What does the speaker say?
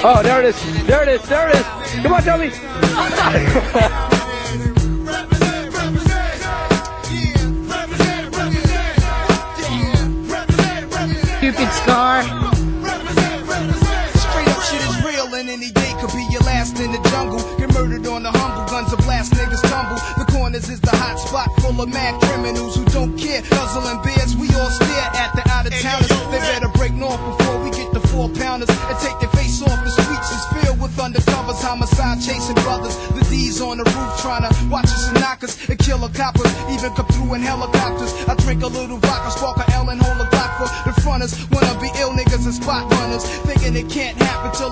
Oh, there it is. There it is. There it is. Come on, tell me. Cupid scar. Straight up shit is real, and any day could be your last in the jungle. Get murdered on the humble, guns a blast, niggas tumble. The corners is the hot spot full of mad criminals who don't care. Guzzling beers, we all stare at the out of towners. They better break north before we get the 4-pounders and take their face off. The streets is filled with undercovers, homicide chasing brothers. The D's on the roof trying to watch us and knock us and kill a coppers, even come through in helicopters. I drink a little vodka, spark a L and hold a Glock for the fronters. Wanna be ill niggas and spot runners, thinking it can't happen till